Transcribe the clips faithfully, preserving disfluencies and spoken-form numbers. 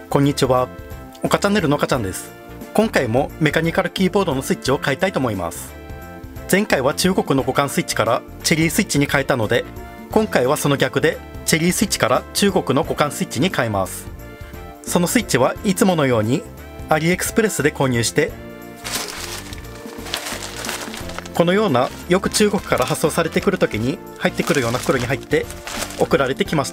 こんにちは。岡チャンネルの岡ちゃんです。今回もメカニカルキーボードのスイッチを変えたいと思います。前回は中国の互換スイッチからチェリースイッチに変えたので、今回はその逆でチェリースイッチから中国の互換スイッチに変えます。そのスイッチはいつものようにアリエクスプレスで購入して、このようなよく中国から発送されてくるときに入ってくるような袋に入って送られてきました。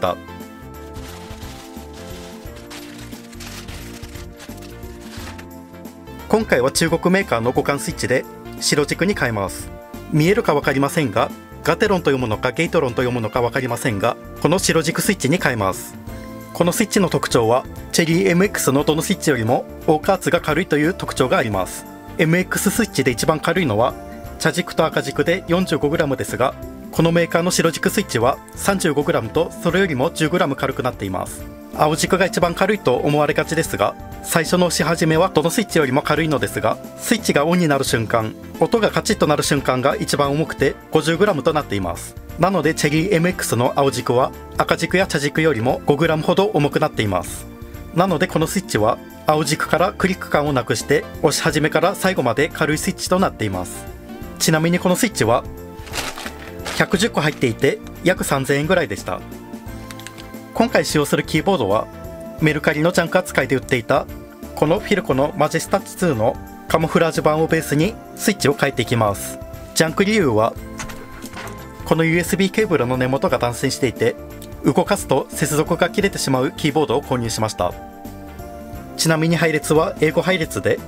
今回は中国メーカーの互換スイッチで白軸に変えます。見えるか分かりませんが、ガテロンと読むのかゲイトロンと読むのか分かりませんが、この白軸スイッチに変えます。このスイッチの特徴はチェリー エムエックス のどのスイッチよりもオーカーツが軽いという特徴があります。 エムエックス スイッチで一番軽いのは茶軸と赤軸で よんじゅうごグラム ですが、このメーカーの白軸スイッチは さんじゅうごグラム とそれよりも じゅうグラム 軽くなっています。青軸が一番軽いと思われがちですが、最初の押し始めはどのスイッチよりも軽いのですが、スイッチがオンになる瞬間、音がカチッとなる瞬間が一番重くて ごじゅうグラム となっています。なのでチェリー エムエックス の青軸は赤軸や茶軸よりも ごグラム ほど重くなっています。なのでこのスイッチは青軸からクリック感をなくして押し始めから最後まで軽いスイッチとなっています。ちなみにこのスイッチはひゃくじゅっこ入っていて約さんぜんえんぐらいでした。今回使用するキーボードはメルカリのジャンク扱いで売っていたこのフィルコのマジェスタッチツーのカモフラージュ版をベースにスイッチを変えていきます。ジャンク理由はこの ユーエスビー ケーブルの根元が断線していて、動かすと接続が切れてしまうキーボードを購入しました。ちなみに配列は英語配列で、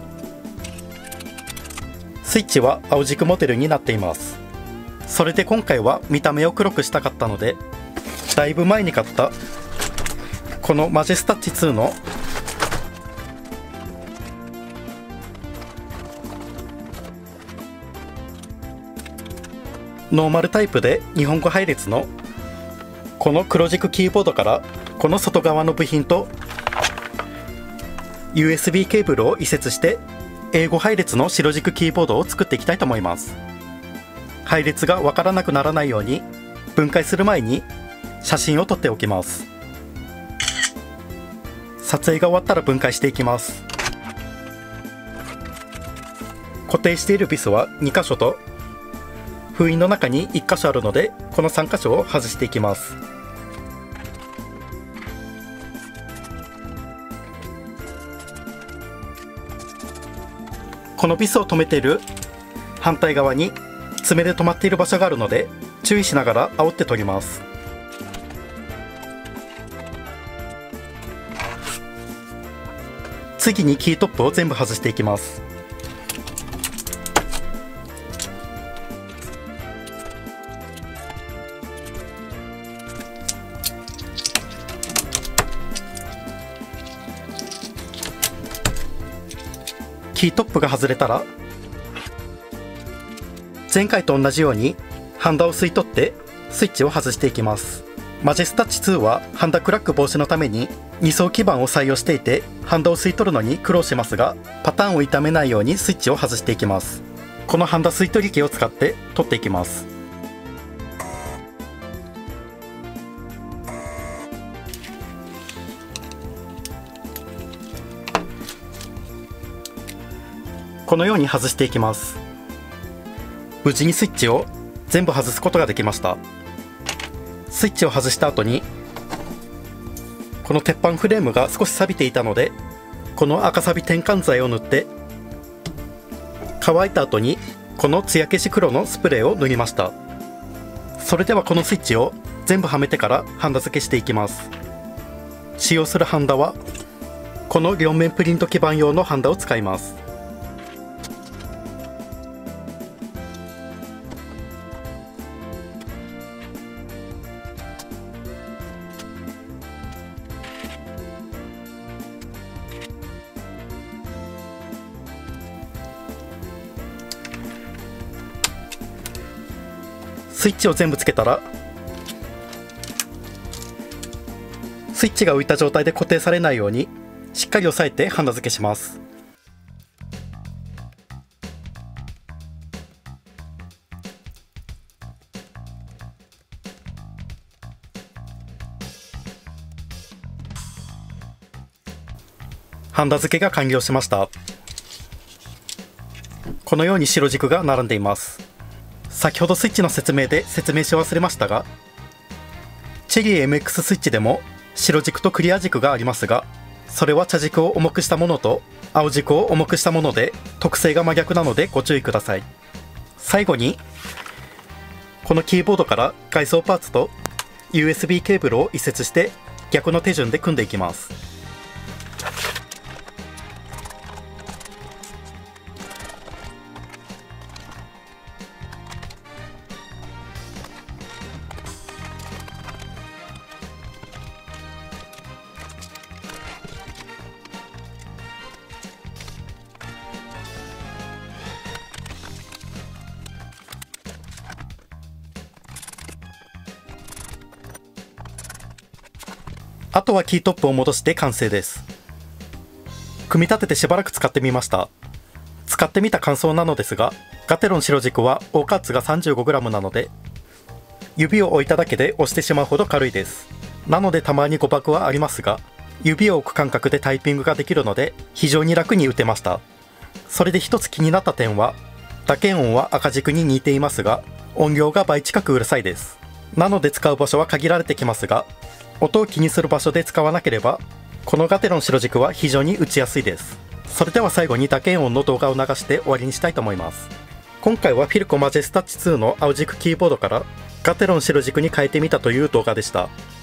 スイッチは青軸モデルになっています。それで今回は見た目を黒くしたかったので、だいぶ前に買ったこのマジェスタッチツーのノーマルタイプで日本語配列のこの黒軸キーボードからこの外側の部品と ユーエスビー ケーブルを移設して英語配列の白軸キーボードを作っていきたいと思います。配列がわからなくならないように分解する前に写真を撮っておきます。撮影が終わったら分解していきます。固定しているビスはにかしょと封印の中にいっかしょあるので、このさんかしょを外していきます。このビスを留めている反対側に爪で止まっている場所があるので注意しながら煽って取ります。次にキートップを全部外していきます。キートップが外れたら前回と同じようにハンダを吸い取ってスイッチを外していきます。マジェスタッチツーはハンダクラック防止のためにに層基板を採用していて、ハンダを吸い取るのに苦労しますが、パターンを傷めないようにスイッチを外していきます。このハンダ吸い取り機を使って取っていきます。このように外していきます。無事にスイッチを全部外すことができました。スイッチを外した後にこの鉄板フレームが少し錆びていたので、この赤錆転換剤を塗って乾いた後にこの艶消し黒のスプレーを塗りました。それではこのスイッチを全部はめてからハンダ付けしていきます。使用するハンダはこの両面プリント基板用のハンダを使います。スイッチを全部つけたら、スイッチが浮いた状態で固定されないようにしっかり押さえてハンダ付けします。 ハンダ付けが完了しました。このように白軸が並んでいます。先ほどスイッチの説明で説明し忘れましたが、チェリー エムエックス スイッチでも白軸とクリア軸がありますが、それは茶軸を重くしたものと青軸を重くしたもので特性が真逆なのでご注意ください。最後にこのキーボードから外装パーツと ユーエスビー ケーブルを移設して逆の手順で組んでいきます。あとはキートップを戻して完成です。組み立ててしばらく使ってみました。使ってみた感想なのですが、ガテロン白軸はオーカーツが さんじゅうごグラム なので、指を置いただけで押してしまうほど軽いです。なのでたまに誤爆はありますが、指を置く感覚でタイピングができるので非常に楽に打てました。それで一つ気になった点は、打鍵音は赤軸に似ていますが、音量が倍近くうるさいです。なので使う場所は限られてきますが、音を気にする場所で使わなければ、このガテロン白軸は非常に打ちやすいです。それでは最後に打鍵音の動画を流して終わりにしたいと思います。今回はフィルコマジェスタッチツーの青軸キーボードからガテロン白軸に変えてみたという動画でした。